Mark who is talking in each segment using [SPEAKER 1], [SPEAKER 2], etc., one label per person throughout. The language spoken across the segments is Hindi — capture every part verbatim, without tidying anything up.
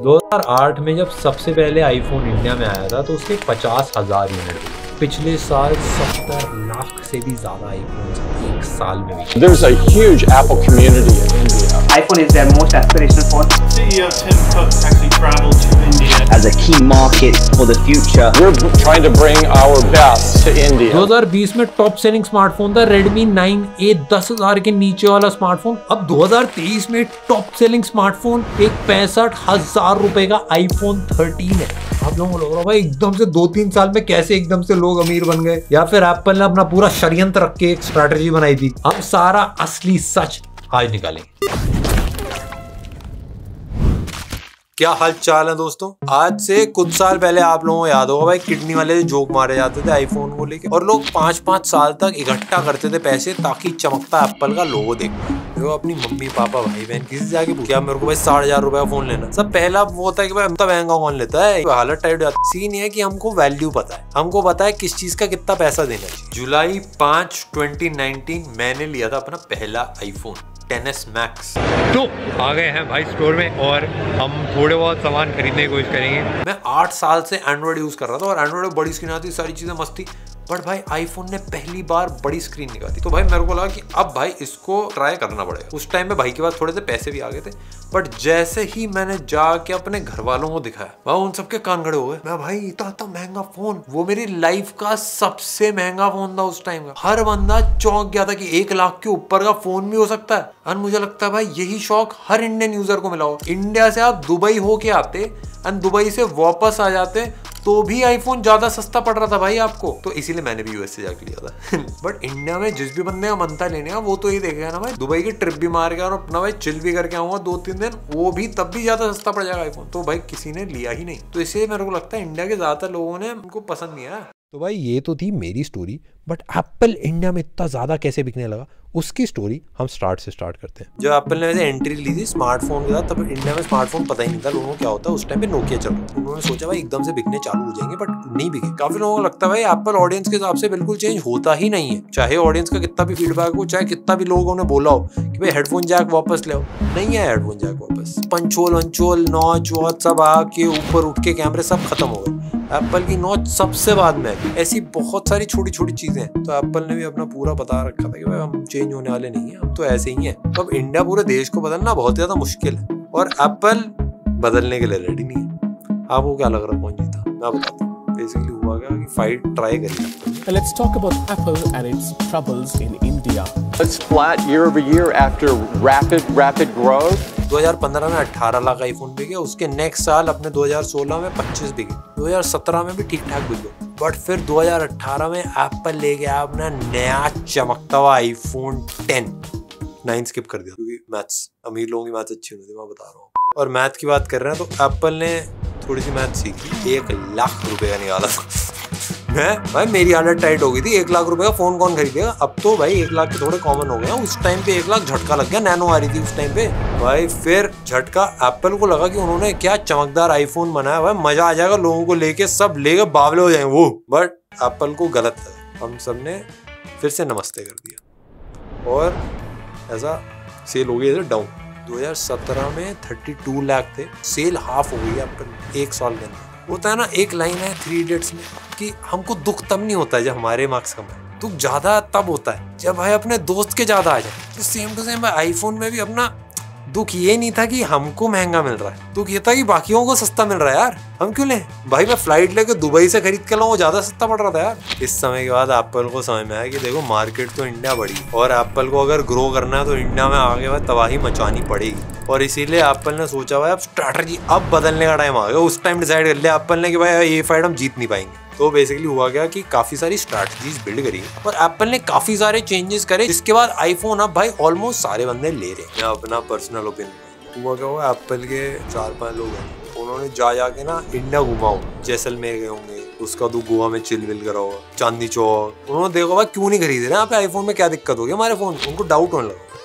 [SPEAKER 1] दो हज़ार आठ में जब सबसे पहले आईफोन इंडिया में आया था तो उसके पचास हजार यूनिट थे। पिछले साल सत्तर लाख से भी ज्यादा आईफोन एक साल में बिके।
[SPEAKER 2] There's a huge Apple community in India.
[SPEAKER 3] iPhone is their most aspirational phone.
[SPEAKER 4] C E O Tim Cook actually traveled to India
[SPEAKER 3] as a key market for the future.
[SPEAKER 2] We're trying to bring our best to India.
[SPEAKER 1] दो हज़ार बीस में टॉप सेलिंग स्मार्टफोन था Redmi नाइन ए, दस हजार के नीचे वाला स्मार्टफोन। अब दो हज़ार तेईस में टॉप सेलिंग स्मार्टफोन एक पैंसठ हजार रुपए का आईफोन थर्टीन है। आप लोगों को लग रहा है भाई एकदम से दो तीन साल में कैसे एकदम से लोग अमीर बन गए, या फिर एप्पल ने अपना पूरा षड्यंत्र रख के एक स्ट्रैटेजी बनाई थी। हम सारा असली सच आज निकालेंगे। क्या हाल चाल है दोस्तों। आज से कुछ साल पहले आप लोगों को याद होगा भाई किडनी वाले जोक मारे जाते थे आईफोन को लेके, और लोग पांच पांच साल तक इकट्ठा करते थे पैसे ताकि चमकता एप्पल का लोगो देख पाए। वो अपनी मम्मी पापा भाई बहन किसी से जाके पूछा मेरे को भाई साठ हजार रुपए का फोन लेना, सब पहला वो होता है कि भाई हम तो महंगा कौन लेता है। हालत टाइट हो जाती है। सीन ये है कि हमको वैल्यू पता है, हमको पता है किस चीज का कितना पैसा देना चाहिए। जुलाई पांच ट्वेंटी नाइनटीन मैंने लिया था अपना पहला आईफोन टेन एस मैक्स। तो आ गए हैं भाई स्टोर में और हम थोड़े बहुत सामान खरीदने की कोशिश करेंगे। मैं आठ साल से एंड्रॉइड यूज कर रहा था और एंड्रॉइड में बड़ी स्क्रीन आती, सारी चीजें मस्त थी, बट भाई आईफोन ने पहली बार बड़ी स्क्रीन निकाली। तो भाई मेरे को लगा कि अब भाई इसको ट्राई करना पड़ेगा। उस टाइम में भाई के पास थोड़े से पैसे भी आ गए थे, बट जैसे ही मैंने जाके अपने घर वालों को दिखाया वह उन सबके कान खड़े हो गए। मैं भाई इतना इतना महंगा फोन, वो मेरी लाइफ का सबसे महंगा फोन था उस टाइम का। हर बंदा चौंक गया था कि एक लाख के ऊपर का फोन भी हो सकता है। और मुझे लगता है भाई यही शौक हर इंडियन यूजर को मिला हो। इंडिया से आप दुबई होके आते और दुबई से वापस आ जाते तो भी आईफोन ज्यादा सस्ता पड़ रहा था भाई आपको। तो इसीलिए मैंने भी यूएस से जाके लिया था। बट इंडिया में जिस भी बंदे का मन था लेने का वो तो ये देखेगा ना भाई दुबई की ट्रिप भी मार गया और अपना भाई चिल भी करके आऊंगा दो तीन दिन, वो भी तब भी ज्यादा सस्ता पड़ जाएगा आईफोन। तो भाई किसी ने लिया ही नहीं। तो इसलिए मेरे को लगता है इंडिया के ज्यादातर लोगों ने उनको पसंद नहीं आया। तो भाई ये तो थी मेरी स्टोरी, बट एप्पल इंडिया में इतना ज्यादा कैसे बिकने लगा उसकी स्टोरी हम स्टार्ट से स्टार्ट करते हैं। जब एप्पल ने वैसे एंट्री ली थी स्मार्टफोन के साथ तब इंडिया में स्मार्टफोन पता ही नहीं था लोगों को क्या होता है। उस टाइम पे नोकिया चल रहा था। उन्होंने सोचा भाई एकदम से बिकने चालू हो जाएंगे, बट नहीं बिके। काफी लोगों को लगता है भाई एप्पल ऑडियंस के हिसाब से बिल्कुल चेंज होता ही नहीं है, चाहे ऑडियंस का कितना भी फीडबैक हो, चाहे कितना भी लोगों ने बोला हो कि भाई हेडफोन जैक वापस ले आओ, नहीं है हेडफोन जैक वापस। पंचोल वंचोल नॉच वॉच सब आके ऊपर उठ के कैमरे सब खत्म हो गए। एप्पल की नॉच सबसे बाद में, ऐसी बहुत सारी छोटी छोटी चीजें हैं। तो एप्पल ने भी अपना पूरा बता रखा था कि भाई हम चेंज होने वाले नहीं है, हम तो ऐसे ही हैं। तो अब इंडिया पूरे देश को बदलना बहुत ज्यादा मुश्किल है और एप्पल बदलने के लिए रेडी नहीं है। आपको क्या लग रहा है कौन जीता? मैं बताता हूँ। बेसिकली हुआ क्या कि फाइट ट्राई करी।
[SPEAKER 5] Let's talk about Apple and its troubles in India.
[SPEAKER 2] It's flat year over year after rapid, rapid growth.
[SPEAKER 1] दो हज़ार पंद्रह में अठारह लाख आईफोन बिके, उसके नेक्स्ट साल अपने दो हज़ार सोलह में पच्चीस बिके, दो हज़ार सत्रह में भी ठीक ठाक बिके। बट फिर दो हज़ार अठारह में एप्पल ले गया अपना नया चमकता हुआ आईफोन टेन। नाइन स्किप कर दिया क्योंकि मैथ्स, अमीर लोगों की मैथ्स अच्छी होती है, मैं बता रहा हूँ। और मैथ की बात कर रहे हैं तो एप्पल ने थोड़ी सी मैथ सीखी, एक लाख रुपए का निकाला मैं भाई मेरी हालत टाइट हो गई थी। एक लाख रुपए का फोन कौन खरीदेगा? अब तो भाई एक लाख के थोड़े कॉमन हो गए। उस टाइम पे एक लाख झटका लग गया, नैनो आ रही थी उस टाइम पे भाई। फिर झटका एप्पल को लगा कि उन्होंने क्या चमकदार आईफोन बनाया भाई, मजा आ जाएगा लोगों को लेके, सब लेके बावले हो जाएंगे वो। बट एप्पल को गलत था, हम सब ने फिर से नमस्ते कर दिया और ऐसा सेल हो गई डाउन। दो हज़ार सत्रह में बत्तीस लाख थे, सेल हाफ हो गई एप्पल एक साल के अंदर। होता है ना एक लाइन है थ्री इडियट्स में कि हमको दुख तब नहीं होता है जब हमारे मार्क्स कम है, दुख ज्यादा तब होता है जब भाई अपने दोस्त के ज्यादा आ जाए। तो सेम टू सेम भाई आईफोन में भी अपना दुख ये नहीं था कि हमको महंगा मिल रहा है, दुख ये था कि बाकियों को सस्ता मिल रहा है। यार हम क्यों लें भाई? मैं फ्लाइट लेके दुबई से खरीद के लाऊं, वो ज्यादा सस्ता पड़ रहा था यार। इस समय के बाद एप्पल को समझ में आया कि देखो मार्केट तो इंडिया बड़ी और एप्पल को अगर ग्रो करना है तो इंडिया में आगे बाद तबाही मचानी पड़ेगी। और इसीलिए एप्पल ने सोचा भाई अब स्ट्रैटेजी अब बदलने का टाइम आ गया। उस टाइम डिसाइड कर लिया एप्पल ने कि भाई ये फाइट हम जीत नहीं पाएंगे। तो बेसिकली हुआ क्या कि काफी सारी स्ट्रैटेजीज बिल्ड करी और एप्पल ने काफी सारे चेंजेस करे, जिसके बाद आईफोन अब भाई ऑलमोस्ट सारे बंदे ले रहे हैं। अपना पर्सनल ओपिनियन हुआ क्या हुआ, एप्पल के चार पांच लोग हैं, उन्होंने जा जाके ना इंडिया घुमाओ, जैसलमेर गए होंगे, उसका तो गोवा में चिल विल करा होगा, चांदनी चौक। उन्होंने देखा भाई क्यों नहीं खरीदे रहे यहाँ पे आईफोन में क्या दिक्कत होगी हमारे फोन, उनको डाउट होने लगा।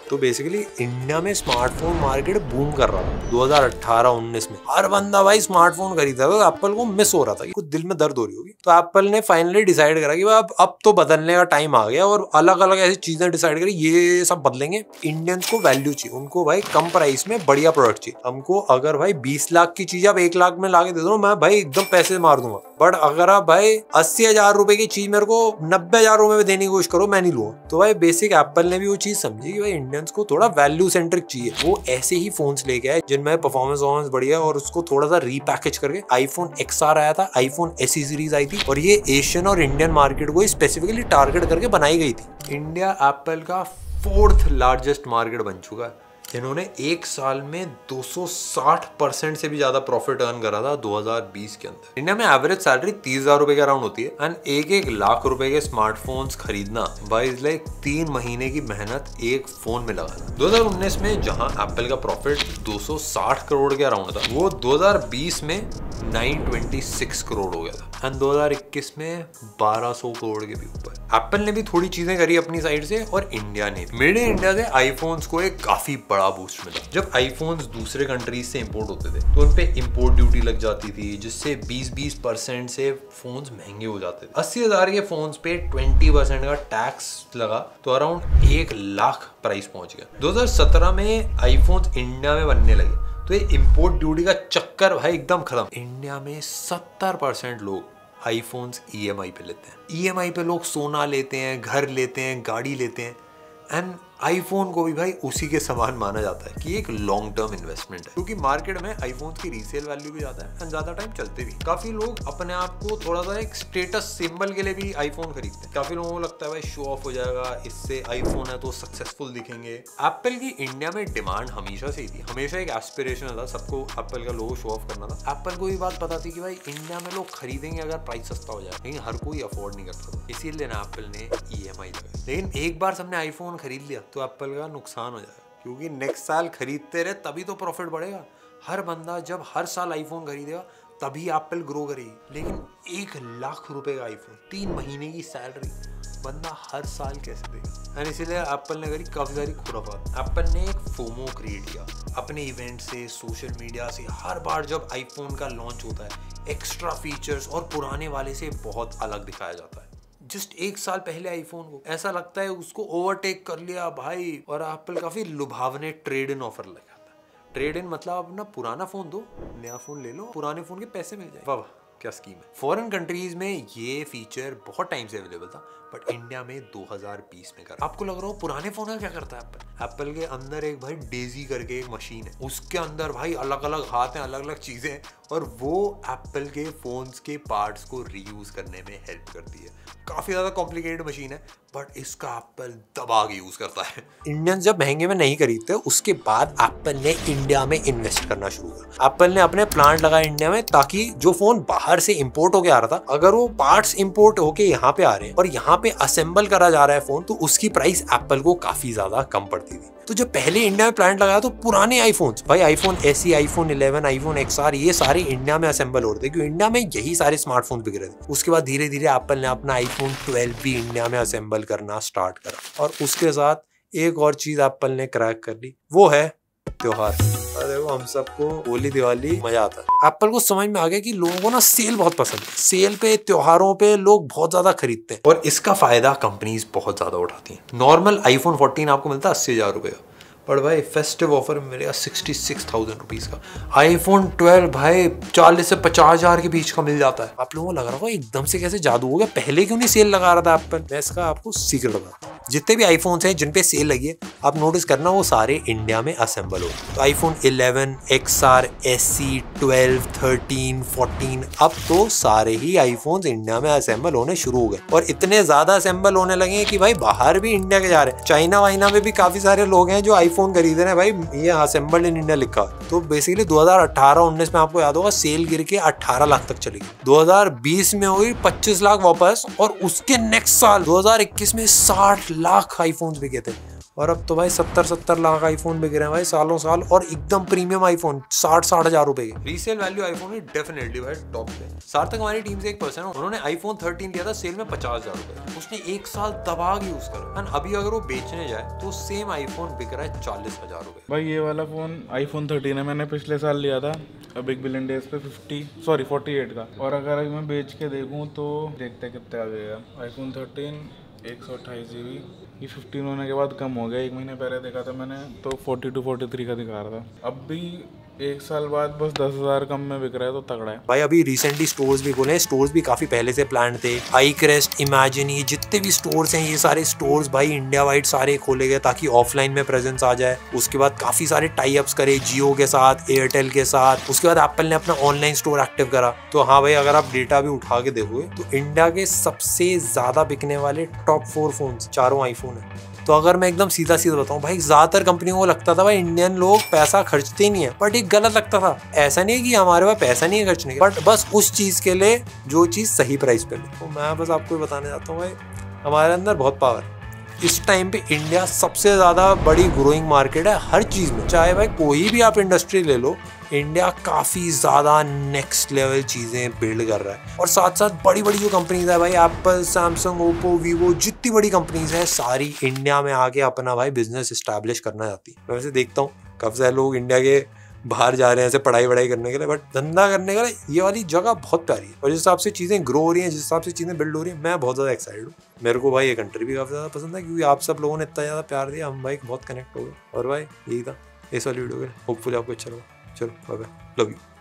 [SPEAKER 1] तो बेसिकली इंडिया में स्मार्टफोन मार्केट बूम कर रहा था दो हज़ार अठारह उन्नीस में। हर बंदा भाई स्मार्टफोन खरीदा था। एप्पल को मिस हो रहा था, कुछ दिल में दर्द हो रही होगी। तो एप्पल ने फाइनली डिसाइड करा कि भाई अब अब तो बदलने का टाइम आ गया और अलग अलग ऐसी चीजें डिसाइड करी, ये सब बदलेंगे। इंडियंस को वैल्यू चाहिए, उनको भाई कम प्राइस में बढ़िया प्रोडक्ट चाहिए। हमको अगर भाई बीस लाख की चीज आप एक लाख में लाके दे दो, मैं भाई एकदम पैसे मार दूंगा। बट अगर आप भाई अस्सी हजार रुपए की चीज मेरे को नब्बे हजार रुपए में देने की कोशिश करो, मैं नहीं लूंगा। तो भाई बेसिक एप्पल ने भी वो चीज समझी कि भाई इंडियंस को थोड़ा वैल्यू सेंट्रिक चाहिए। वो ऐसे ही फोन्स लेके आए जिनमें परफॉर्मेंस वॉर्मेंस बढ़िया और उसको थोड़ा सा रीपैकेज करके आईफोन एक्स आर आया था, आईफोन एसई सीरीज आई थी और ये एशियन और इंडियन मार्केट को स्पेसिफिकली टारगेट करके बनाई गई थी। इंडिया एप्पल का फोर्थ लार्जेस्ट मार्केट बन चुका है। इन्होंने एक साल में दो सौ साठ परसेंट से भी ज्यादा प्रॉफिट अर्न करा था दो हज़ार बीस के अंदर। इंडिया में एवरेज सैलरी तीस हजार रुपए के अराउंड होती है एंड एक एक लाख रुपए के स्मार्टफोन्स खरीदना भाई लाइक तीन महीने की मेहनत एक फोन में लगाना। दो हज़ार उन्नीस में जहां एप्पल का प्रॉफिट दो सौ साठ करोड़ के अराउंड था, वो दो हज़ार बीस में नौ सौ छब्बीस करोड़ हो गया था एंड दो हज़ार इक्कीस में बारह सौ करोड़ के भी ऊपर। एप्पल ने भी थोड़ी चीजें करी अपनी साइड से और इंडिया ने मेड इन इंडिया से आईफोन्स को एक काफी बड़ा बूस्ट मिला। जब आईफोन्स दूसरे कंट्रीज से इंपोर्ट होते थे तो उन पे इंपोर्ट ड्यूटी लग जाती थी, जिससे बीस बीस परसेंट से फोन्स महंगे हो जाते थे। अस्सी हजार के फोन्स पे बीस परसेंट का टैक्स लगा तो अराउंड एक लाख प्राइस पहुंच गया। दो हज़ार सत्रह में आईफोन्स इंडिया में बनने लगे तो ये इंपोर्ट ड्यूटी का चक्कर भाई एकदम खत्म। इंडिया में सत्तर परसेंट लोग आईफोन्स ईएमआई पे लेते हैं। ईएमआई पे लोग सोना लेते हैं, घर लेते हैं, गाड़ी लेते हैं एंड आईफोन को भी भाई उसी के समान माना जाता है कि एक लॉन्ग टर्म इन्वेस्टमेंट है, क्योंकि मार्केट में आईफोन की रीसेल वैल्यू भी ज्यादा है एंड ज्यादा टाइम चलते भी। काफी लोग अपने आप को थोड़ा सा एक स्टेटस सिंबल के लिए भी आईफोन खरीदते हैं। काफी लोगों को लगता है भाई शो ऑफ हो जाएगा, इससे आईफोन है तो सक्सेसफुल दिखेंगे। एप्पल की इंडिया में डिमांड हमेशा से ही थी, हमेशा एक एस्पिरेशन था सबको एप्पल का लोगो शो ऑफ करना था। एप्पल को ये बात पता थी कि भाई इंडिया में लोग खरीदेंगे अगर प्राइस सस्ता हो जाए, लेकिन हर कोई अफोर्ड नहीं करता, इसीलिए ना एप्पल ने ईएमआई लगाई। लेकिन एक बार सबने आईफोन खरीद लिया तो एप्पल का नुकसान हो जाएगा, क्योंकि नेक्स्ट साल खरीदते रहे तभी तो प्रॉफिट बढ़ेगा। हर बंदा जब हर साल आईफोन खरीदेगा तभी एप्पल ग्रो करेगी। लेकिन एक लाख रुपए का आईफोन, तीन महीने की सैलरी, बंदा हर साल कैसे देगा? एंड इसीलिए एप्पल ने करी काफी सारी खुराफात। एप्पल ने एक फोमो क्रिएट किया अपने इवेंट से, सोशल मीडिया से। हर बार जब आईफोन का लॉन्च होता है एक्स्ट्रा फीचर्स और पुराने वाले से बहुत अलग दिखाया जाता है। जस्ट एक साल पहले आईफोन को ऐसा लगता है उसको ओवरटेक कर लिया भाई, और एप्पल काफी लुभावने ट्रेड इन ऑफर लगाता है। ट्रेड इन मतलब अपना पुराना फोन दो, नया फोन ले लो, पुराने फोन के पैसे मिल जाए। वाह क्या स्कीम है। फॉरेन कंट्रीज में ये फीचर बहुत टाइम से अवेलेबल था, बट इंडिया में दो हज़ार बीस में कर। आपको लग रहा हो पुराने फोन का क्या करता है एप्पल? एप्पल के अंदर एक भाई डेजी करके एक मशीन है, उसके अंदर भाई अलग अलग हाथ हैं, अलग अलग चीजें हैं, और वो एप्पल के फोन्स के पार्ट्स को रीयूज करने में हेल्प करती है। काफी ज्यादा कॉम्प्लिकेटेड मशीन है, बट इसका एप्पल दबा के यूज करता है। इंडियंस जब महंगे में नहीं खरीदते, उसके बाद एप्पल ने इंडिया में इन्वेस्ट करना शुरू किया। एप्पल ने अपने प्लांट लगाए इंडिया में, ताकि जो फोन बाहर से इंपोर्ट होके आ रहा था, अगर वो पार्ट्स इंपोर्ट होके यहाँ पे आ रहे हैं और यहाँ पे असेंबल करा जा रहा है फोन, तो उसकी प्राइस एप्पल को काफी ज्यादा कम पड़ती थी। तो जब पहले इंडिया में प्लांट लगाया तो पुराने आईफोन्स भाई iPhone SE, iPhone eleven, iPhone XR, ये सारे इंडिया में असेंबल हो रहे थे, क्योंकि इंडिया में यही सारे स्मार्टफोन बिक रहे थे। उसके बाद धीरे धीरे एप्पल ने अपना आईफोन ट्वेल्व भी इंडिया में असेंबल करना स्टार्ट करा, और उसके साथ एक और चीज एप्पल ने क्रैक कर ली, वो है त्योहार। अरे वो हम सबको होली दिवाली मजा आता है। एप्पल को समझ में आ गया कि लोगों को ना सेल बहुत पसंद है, सेल पे त्योहारों पे लोग बहुत ज्यादा खरीदते हैं, और इसका फायदा कंपनीज बहुत ज्यादा उठाती हैं। नॉर्मल आईफोन फोर्टीन आपको मिलता है अस्सी हजार रुपए का, पर भाई फेस्टिव ऑफर में मिलेगा सिक्सटी सिक्स थाउजेंड रुपीज का। आईफोन ट्वेल्व भाई चालीस से पचास हजार के बीच का मिल जाता है। आप लोगों को लग रहा होगा एकदम से कैसे जादू हो गया, पहले क्यों नहीं सेल लगा रहा था एप्पल? मैं इसका आपको सीक्रेट बता, जितने भी आईफोन्स हैं जिन पे सेल लगी है, आप नोटिस करना वो सारे इंडिया में असेंबल हो। तो iPhone eleven, XR, SE, twelve, thirteen, fourteen, अब तो सारे ही आईफोन्स इंडिया में असेंबल होने शुरू हो गए, और इतने ज्यादा असेंबल होने लगे कि भाई बाहर भी इंडिया के जा रहे हैं। चाइना वाइना में भी काफी सारे लोग हैं जो फोन खरीद रहे हैं, भाई ये असेंबल्ड इन इंडिया लिखा। तो बेसिकली दो हज़ार अठारह उन्नीस में आपको याद होगा सेल गिर के अठारह लाख तक चली गई। दो हज़ार बीस में हुई पच्चीस लाख वापस, और उसके नेक्स्ट साल दो हज़ार इक्कीस में साठ लाख आईफोन्स बिके थे। और अब तो भाई सत्तर सत्तर लाख आईफोन बिक रहे हैं भाई सालों साल, और एकदम प्रीमियम आईफोन साठ साठ हजार रुपए के। रीसेल वैल्यू आईफोन की डेफिनेटली भाई टॉप पे। सार्थक हमारी टीम से एक पर्सन है, उन्होंने आईफोन थर्टीन लिया था सेल में पचास हजार रुपए, उसने एक साल दबा के यूज करा, एंड अभी अगर वो बेचने जाए तो सेम आईफोन बिक रहा है चालीस हजार रुपए।
[SPEAKER 6] भाई ये वाला फोन आईफोन थर्टीन है, मैंने पिछले साल लिया था बिग बिलियन डेज पे फिफ्टी सॉरी फोर्टी एट का, और अगर मैं बेच के देखूं तो देखते कितने आ गया। आईफोन थर्टीन एक सौ अट्ठाईस जी बी, ये फिफ्टीन होने के बाद कम हो गया। एक महीने पहले देखा था मैंने तो फोर्टी टू फोर्टी थ्री का दिखा रहा था, अब भी एक साल बाद बस दस हजार कम में बिक रहा है, तो तगड़ा है
[SPEAKER 1] भाई। अभी रिसेंटली स्टोर्स भी खोले, स्टोर्स भी काफी पहले से प्लान थे। आई क्रेस्ट, इमेजिन, ये जितने भी स्टोर्स हैं, ये सारे स्टोर्स भाई इंडिया वाइड सारे खोले गए ताकि ऑफलाइन में प्रेजेंस आ जाए। उसके बाद काफी सारे टाई अप्स करे जियो के साथ, एयरटेल के साथ। उसके बाद एप्पल ने अपना ऑनलाइन स्टोर एक्टिव करा। तो हाँ भाई, अगर आप डेटा भी उठा के देखोगे तो इंडिया के सबसे ज्यादा बिकने वाले टॉप फोर फोन चारों आईफोन है। तो अगर मैं एकदम सीधा सीधा बताऊं भाई, ज्यादातर कंपनियों को लगता था भाई इंडियन लोग पैसा खर्चते नहीं है, बट एक गलत लगता था। ऐसा नहीं है कि हमारे पास पैसा नहीं है खर्चने का, बट बस उस चीज के लिए जो चीज सही प्राइस पे ले। तो मैं बस आपको बताने चाहता हूँ भाई, हमारे अंदर बहुत पावर। इस टाइम पे इंडिया सबसे ज्यादा बड़ी ग्रोइंग मार्केट है हर चीज में, चाहे भाई कोई भी आप इंडस्ट्री ले लो, इंडिया काफी ज्यादा नेक्स्ट लेवल चीजें बिल्ड कर रहा है। और साथ साथ बड़ी बड़ी जो कंपनीज है भाई, एप्पल, सैमसंग, ओप्पो, वीवो, जितनी बड़ी कंपनीज है सारी इंडिया में आके अपना भाई बिजनेस एस्टैब्लिश करना चाहती है। मैं वैसे देखता हूँ काफी सारे लोग इंडिया के बाहर जा रहे हैं ऐसे पढ़ाई वढ़ाई करने के लिए, बट धंधा करने के लिए ये वाली जगह बहुत प्यारी है। और जिस हिसाब से चीज़ें ग्रो हो रही हैं, जिस हिसाब से चीज़ें बिल्ड हो रही हैं, मैं बहुत ज़्यादा एक्साइटेड हूँ। मेरे को भाई ये कंट्री भी काफ़ी ज़्यादा पसंद है, क्योंकि आप सब लोगों ने इतना ज़्यादा प्यार दिया, हम भाई बहुत कनेक्ट हो गए। और भाई यही था इस वाली वीडियो के, होपफुली आपको अच्छा लगा। चलो बाय बाय, लव यू।